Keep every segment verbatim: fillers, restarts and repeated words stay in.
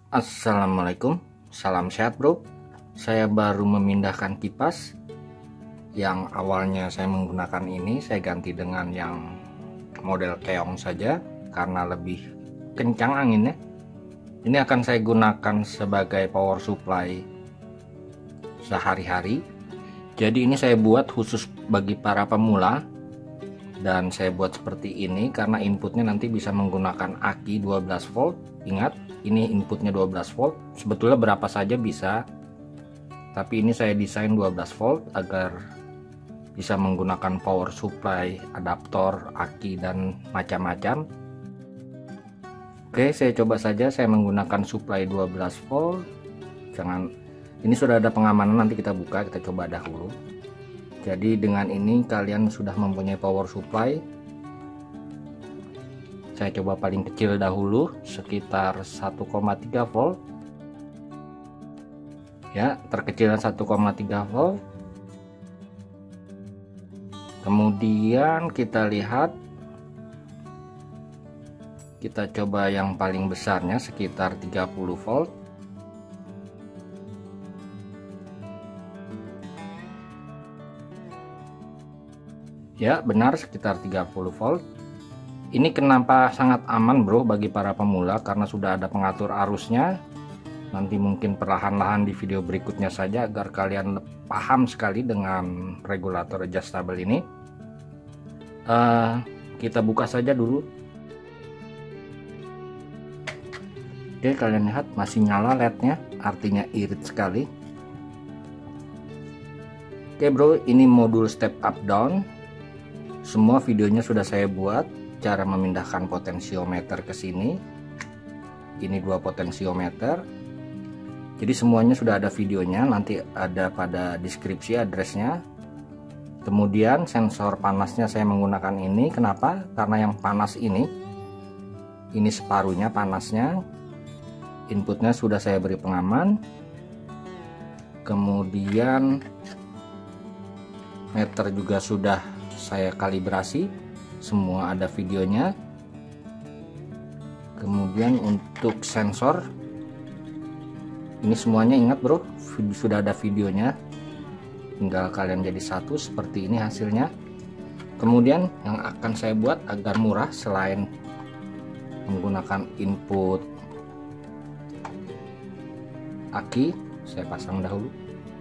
Assalamualaikum, salam sehat bro. Saya baru memindahkan kipas. Yang awalnya saya menggunakan ini, saya ganti dengan yang model keong saja karena lebih kencang anginnya. Ini akan saya gunakan sebagai power supply sehari-hari. Jadi ini saya buat khusus bagi para pemula. Dan saya buat seperti ini karena inputnya nanti bisa menggunakan aki dua belas volt. Ingat, ini inputnya dua belas volt. Sebetulnya berapa saja bisa, tapi ini saya desain dua belas volt agar bisa menggunakan power supply, adaptor, aki, dan macam-macam. Oke, saya coba saja. Saya menggunakan supply dua belas volt. Jangan, ini sudah ada pengamanan, nanti kita buka, kita coba dahulu. Jadi dengan ini kalian sudah mempunyai power supply. Saya coba paling kecil dahulu, sekitar satu koma tiga volt. Ya, terkecilan satu koma tiga volt. Kemudian kita lihat, kita coba yang paling besarnya sekitar tiga puluh volt. Ya, benar, sekitar tiga puluh volt. Ini kenapa sangat aman bro bagi para pemula, karena sudah ada pengatur arusnya. Nanti mungkin perlahan-lahan di video berikutnya saja agar kalian paham sekali dengan regulator adjustable ini. uh, Kita buka saja dulu. Oke, kalian lihat masih nyala L E D-nya, artinya irit sekali. Oke bro, ini modul step up down. Semua videonya sudah saya buat, cara memindahkan potensiometer ke sini. Ini dua potensiometer. Jadi semuanya sudah ada videonya, nanti ada pada deskripsi addressnya. Kemudian sensor panasnya saya menggunakan ini. Kenapa? Karena yang panas ini, ini separuhnya panasnya. Inputnya sudah saya beri pengaman. Kemudian meter juga sudah saya kalibrasi, semua ada videonya. Kemudian untuk sensor ini semuanya, ingat bro, sudah ada videonya, tinggal kalian jadi satu seperti ini hasilnya. Kemudian yang akan saya buat agar murah, selain menggunakan input aki, saya pasang dahulu.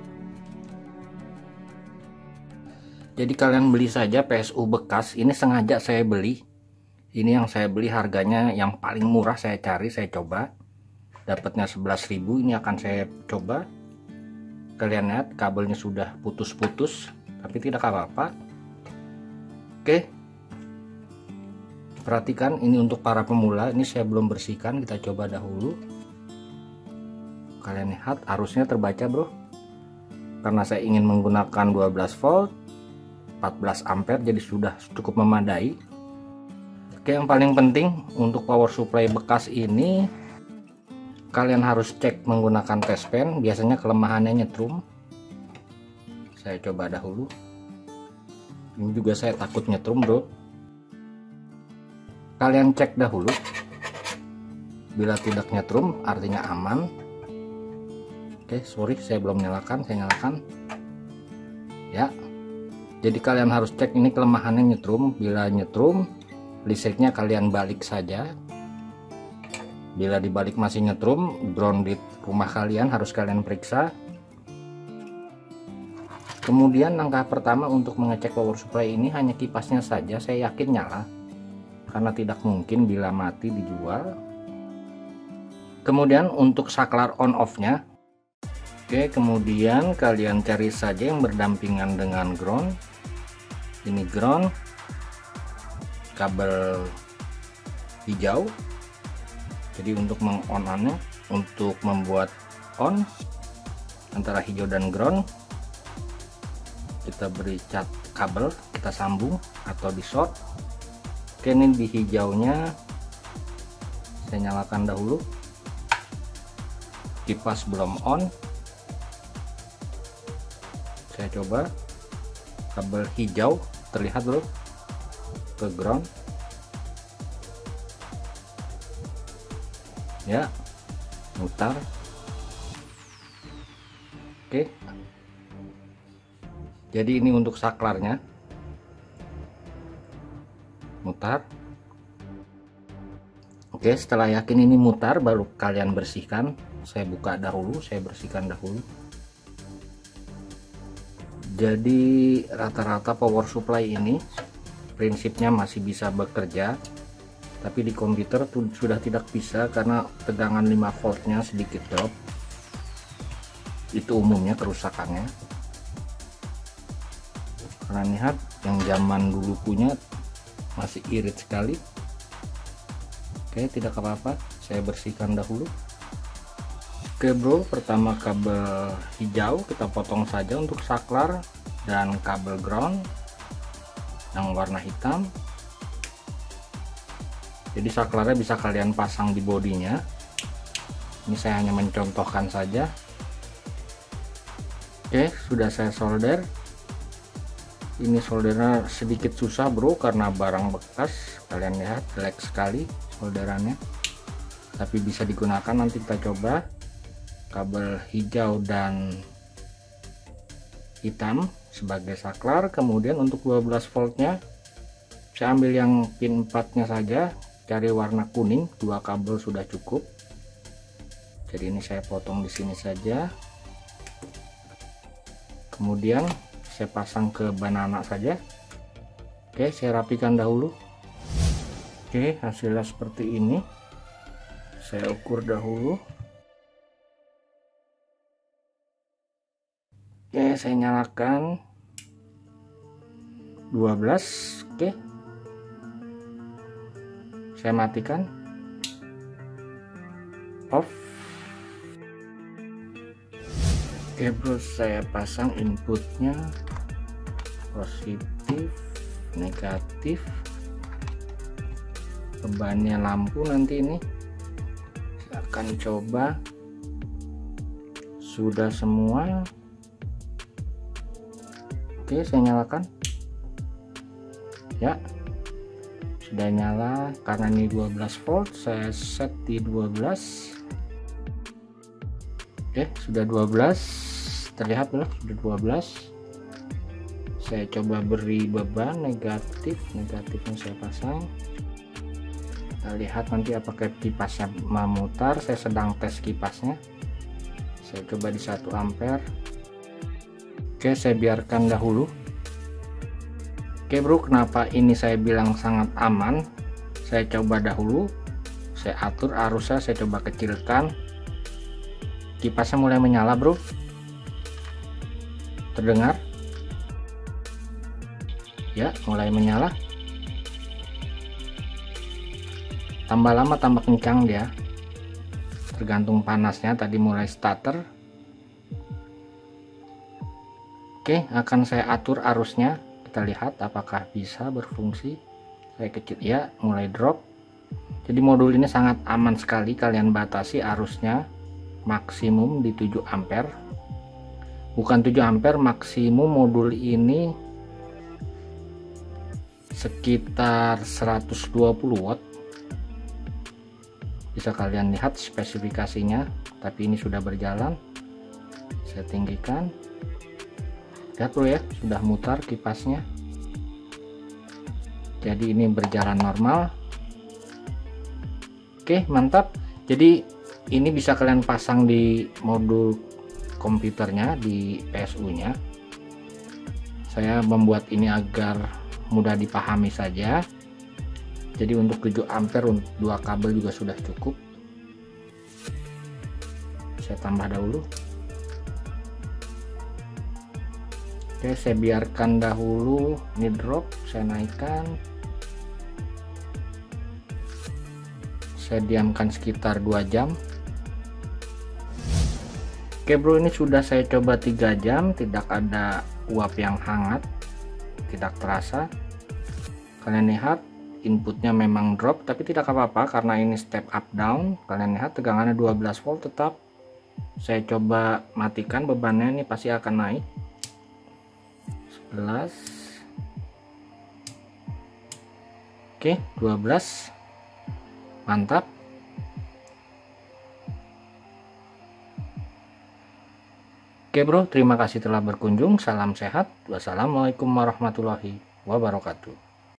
Jadi kalian beli saja P S U bekas, ini sengaja saya beli. Ini yang saya beli harganya yang paling murah, saya cari, saya coba. Dapatnya sebelas ribu, ini akan saya coba. Kalian lihat kabelnya sudah putus-putus, tapi tidak apa-apa. Oke. Perhatikan, ini untuk para pemula, ini saya belum bersihkan, kita coba dahulu. Kalian lihat arusnya terbaca bro. Karena saya ingin menggunakan dua belas volt, empat belas ampere, jadi sudah cukup memadai. Oke, yang paling penting untuk power supply bekas ini, kalian harus cek menggunakan test pen. Biasanya kelemahannya nyetrum. Saya coba dahulu. Ini juga saya takut nyetrum bro. Kalian cek dahulu. Bila tidak nyetrum artinya aman. Oke, sorry saya belum nyalakan, saya nyalakan ya. Jadi kalian harus cek ini kelemahannya nyetrum. Bila nyetrum, listriknya kalian balik saja. Bila dibalik masih nyetrum, grounded rumah kalian harus kalian periksa. Kemudian langkah pertama untuk mengecek power supply ini hanya kipasnya saja, saya yakin nyala. Karena tidak mungkin bila mati dijual. Kemudian untuk saklar on off-nya, oke, kemudian kalian cari saja yang berdampingan dengan ground. Ini ground, kabel hijau. Jadi untuk meng-on-nya, untuk membuat on antara hijau dan ground, kita beri cat kabel, kita sambung atau di short. Oke, ini di hijaunya saya nyalakan dahulu. Kipas belum on. Saya coba kabel hijau terlihat bro ke ground ya. mutar. Oke, jadi ini untuk saklarnya, mutar. Oke, setelah yakin ini mutar baru kalian bersihkan. Saya buka dahulu, saya bersihkan dahulu. Jadi rata-rata power supply ini prinsipnya masih bisa bekerja, tapi di komputer tuh sudah tidak bisa karena tegangan lima voltnya sedikit drop. Itu umumnya kerusakannya. Karena lihat yang zaman dulu punya masih irit sekali. Oke, tidak apa-apa, saya bersihkan dahulu. Oke bro, pertama kabel hijau kita potong saja untuk saklar, dan kabel ground yang warna hitam. Jadi saklarnya bisa kalian pasang di bodinya. Ini saya hanya mencontohkan saja. Oke, sudah saya solder. Ini soldernya sedikit susah bro karena barang bekas. Kalian lihat jelek sekali solderannya, tapi bisa digunakan. Nanti kita coba kabel hijau dan hitam sebagai saklar. Kemudian untuk dua belas voltnya saya ambil yang pin empat nya saja, cari warna kuning. Dua kabel sudah cukup. Jadi ini saya potong di sini saja, kemudian saya pasang ke banana saja. Oke, saya rapikan dahulu. Oke, hasilnya seperti ini. Saya ukur dahulu. Oke, saya nyalakan dua belas. Oke, saya matikan, off. Oke bro, saya pasang inputnya positif, negatif. Bebannya lampu nanti ini saya akan coba. Sudah semua. Oke, saya nyalakan ya, sudah nyala. Karena ini dua belas volt, saya set di dua belas. Oke, sudah dua belas, terlihat belum? Sudah dua belas. Saya coba beri beban negatif. Negatifnya saya pasang. Kita lihat nanti apakah kipasnya memutar. Saya sedang tes kipasnya. Saya coba di satu ampere. Oke, saya biarkan dahulu. Oke bro, kenapa ini saya bilang sangat aman? Saya coba dahulu, saya atur arusnya, saya coba kecilkan. Kipasnya mulai menyala bro, terdengar ya, mulai menyala. Tambah lama tambah kencang dia, tergantung panasnya. Tadi mulai starter. Oke, akan saya atur arusnya. Kita lihat apakah bisa berfungsi. Saya kecil ya, mulai drop. Jadi modul ini sangat aman sekali. Kalian batasi arusnya maksimum di tujuh ampere. Bukan tujuh ampere, maksimum modul ini sekitar seratus dua puluh watt. Bisa kalian lihat spesifikasinya, tapi ini sudah berjalan. Saya tinggikan. Lihat bro ya, sudah mutar kipasnya. Jadi ini berjalan normal. Oke, mantap. Jadi ini bisa kalian pasang di modul komputernya, di P S U nya. Saya membuat ini agar mudah dipahami saja. Jadi untuk tujuh ampere untuk dua kabel juga sudah cukup. Saya tambah dahulu. Oke, saya biarkan dahulu ini drop. Saya naikkan. Saya diamkan sekitar dua jam. Oke bro, ini sudah saya coba tiga jam, tidak ada uap yang hangat, tidak terasa. Kalian lihat inputnya memang drop, tapi tidak apa-apa karena ini step up down. Kalian lihat tegangannya dua belas volt tetap. Saya coba matikan, bebannya ini pasti akan naik. sebelas. Oke, dua belas. Mantap. Oke bro, terima kasih telah berkunjung. Salam sehat. Wassalamualaikum warahmatullahi wabarakatuh.